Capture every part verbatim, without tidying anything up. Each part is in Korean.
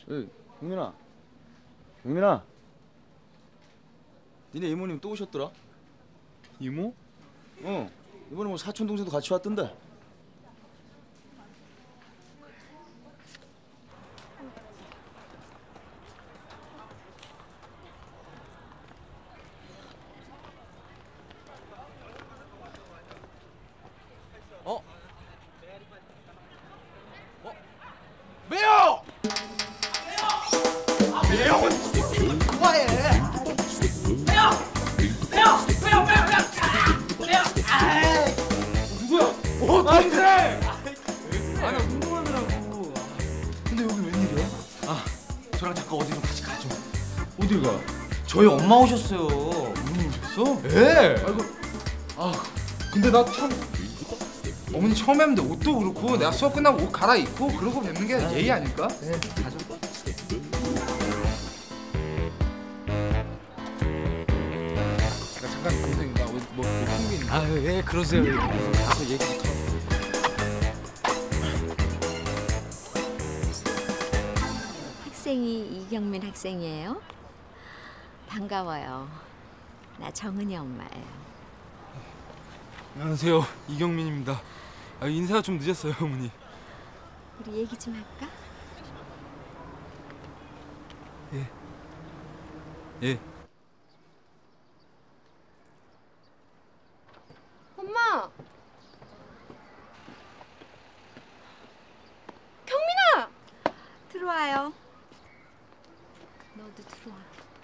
에이, 경민아. 경민아. 니네 이모님 또 오셨더라? 이모? 어. 이번에 뭐 사촌 동생도 같이 왔던데. 어? 어? 매요! 매요! 뭐해? 매요! 매요! 매요! 매요! 매요! 매요! 아이! 누구야? 어, 동생! 아니, 운동하느라고. 근데 여기 웬일이야? 아, 저랑 잠깐 어디 좀 같이 가죠. 어딜 가? 저희 엄마 오셨어요. 어머니 오셨어? 네. 아이고. 아, 근데 나 참 어머니 처음 뵙는데 옷도 그렇고 내가 수업 끝나고 옷 갈아입고 그러고 뵙는 게 예의 아닐까? 네, 가죠. 나 잠깐 동생 나뭐 뭐, 뭐 게 있나? 아, 예, 그러세요. 가서 얘기 좀 더. 학생이 이경민 학생이에요? 반가워요. 나 정은이 엄마예요. 안녕하세요, 이경민입니다. 아, 인사가 좀 늦었어요, 어머니. 우리 얘기 좀 할까? 예. 예. 엄마! 경민아! 들어와요. 너도 들어와.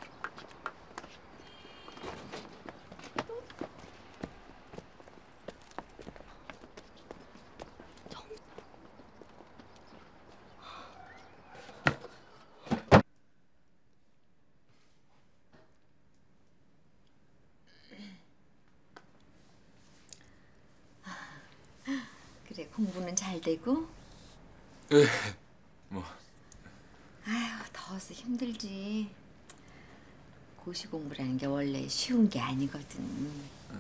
그래, 공부는 잘 되고? 예. 뭐. 아휴, 더워서 힘들지. 고시 공부라는 게 원래 쉬운 게 아니거든.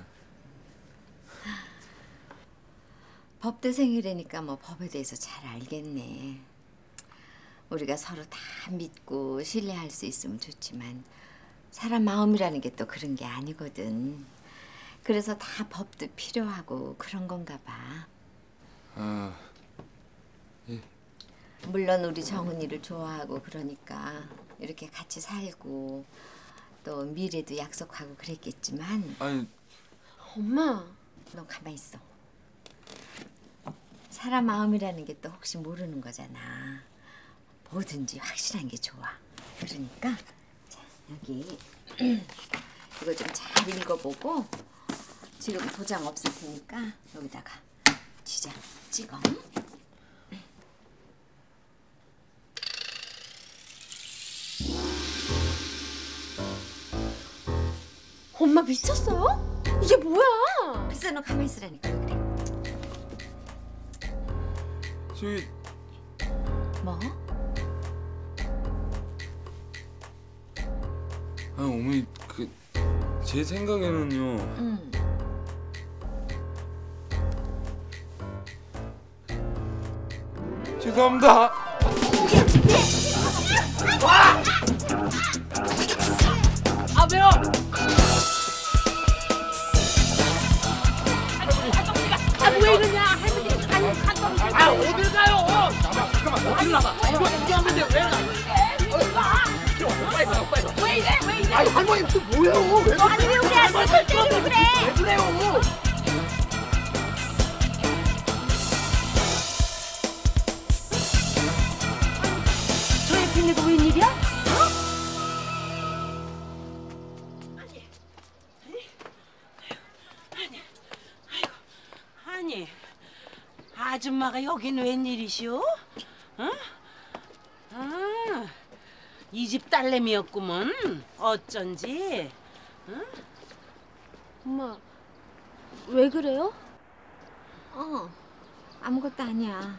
법대생이라니까 뭐 법에 대해서 잘 알겠네. 우리가 서로 다 믿고 신뢰할 수 있으면 좋지만 사람 마음이라는 게 또 그런 게 아니거든. 그래서 다 법도 필요하고 그런 건가 봐. 아. 예. 물론 우리 정은이를 좋아하고 그러니까 이렇게 같이 살고 또 미래도 약속하고 그랬겠지만 아니, 엄마! 넌 가만히 있어. 사람 마음이라는 게 또 혹시 모르는 거잖아. 뭐든지 확실한 게 좋아. 그러니까 자, 여기 이거 좀 잘 읽어보고 지금 도장 없을 테니까 여기다가 지장 찍어. 엄마 미쳤어요? 이게 뭐야? 글쎄 너 가만히 있으라니까. 그래. 저기 뭐? 아, 어머니 그 제 생각에는요. 응. 죄송합니다. 아 매워! 아 왜 이러냐? 할머니 아니 한번 아 어딜 가요? 잠깐만 어딜 나가? 이거 이게 하는데 왜 나? 빨리 가 빨리 가. 왜 이래 왜 이래? 아니 할머니 또 뭐예요? 왜 아니 왜 우리 아들 때리고 그래? 왜 그래요? 저 옆에 있는 거 웬일이야? 아니, 아줌마가 여긴 웬일이시오? 어? 아, 이 집 딸내미였구먼. 어쩐지. 응? 엄마 왜 그래요? 어, 아무것도 아니야. 아휴,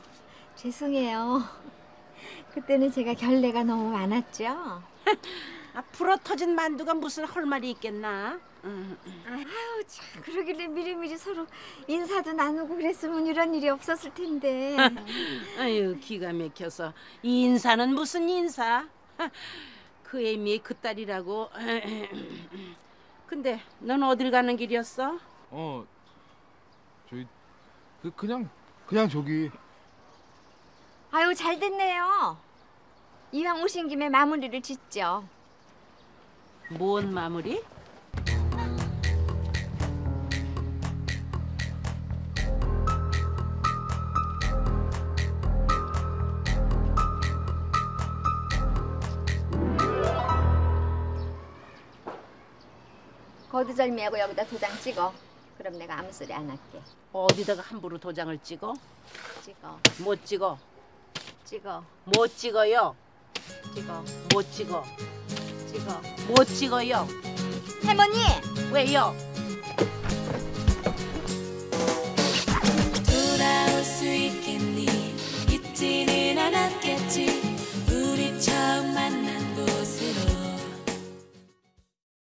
죄송해요. 그때는 제가 결례가 너무 많았죠? 아, 불어 터진 만두가 무슨 할 말이 있겠나? 응. 아유 참 그러길래 미리미리 서로 인사도 나누고 그랬으면 이런 일이 없었을 텐데. 아유 기가 막혀서 이 인사는 무슨 인사? 그 애미의 그 딸이라고. 근데 넌 어딜 가는 길이었어? 어 저희 그 그냥 그냥 저기 아유 잘 됐네요. 이왕 오신 김에 마무리를 짓죠. 뭔 마무리? 거두절미하고 여기다 도장 찍어. 그럼 내가 아무 소리 안 할게. 어디다가 함부로 도장을 찍어? 찍어, 못 찍어. 찍어, 못 찍어요. 찍어, 못 찍어. 찍어. 못 찍어요. 할머니! 왜요?